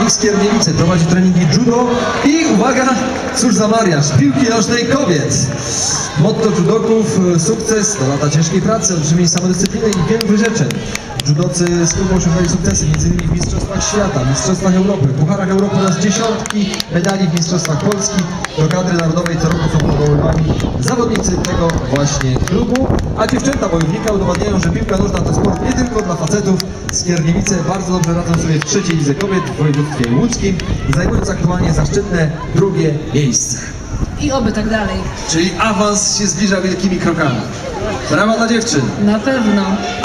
Bank Skierniewice prowadzi treningi judo i uwaga, cóż za mariaż, piłki nożnej kobiet. Motto judoków: sukces to lata ciężkiej pracy, olbrzymiej samodyscypliny i wielu wyrzeczeń. Judocy z klubu osiągnęli sukcesy m.in. w Mistrzostwach Świata, Mistrzostwach Europy, Pucharach Europy oraz dziesiątki medali w Mistrzostwach Polski. Do kadry narodowej co roku są powoływani zawodnicy tego właśnie klubu, a dziewczęta bojownika udowadniają, że piłka nożna to sport nie tylko dla facetów. Skierniewice bardzo dobrze radzą sobie w trzeciej lidze kobiet w województwie łódzkim, zajmując aktualnie zaszczytne drugie miejsce. I oby tak dalej. Czyli awans się zbliża wielkimi krokami. Brawa dla dziewczyn. Na pewno.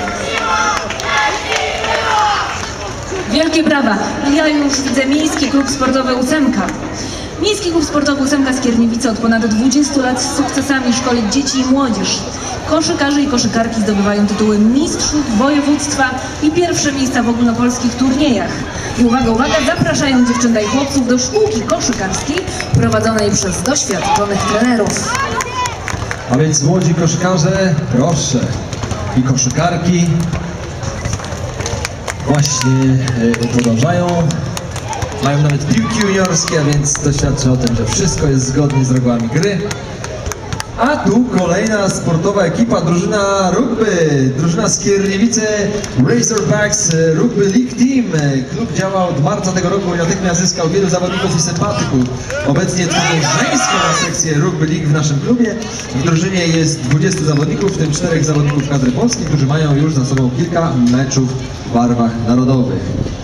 Wielkie brawa. Ja już widzę Miejski Klub Sportowy Ósemka. Miejski Klub Sportowy Ósemka Skierniewice od ponad 20 lat z sukcesami szkoli dzieci i młodzież. Koszykarze i koszykarki zdobywają tytuły mistrzów województwa i pierwsze miejsca w ogólnopolskich turniejach. I uwaga, uwaga, zapraszają dziewczęta i chłopców do szkółki koszykarskiej prowadzonej przez doświadczonych trenerów. A więc młodzi koszykarze, proszę, i koszykarki właśnie podążają. Mają nawet piłki juniorskie, a więc to świadczy o tym, że wszystko jest zgodnie z regułami gry. A tu kolejna sportowa ekipa, drużyna rugby, drużyna Skierniewice Razorbacks Rugby League Team. Klub działa od marca tego roku i natychmiast zyskał wielu zawodników i sympatyków. Obecnie tworzą żeńską sekcję Rugby League w naszym klubie. W drużynie jest 20 zawodników, w tym 4 zawodników kadry polskiej, którzy mają już za sobą kilka meczów w barwach narodowych.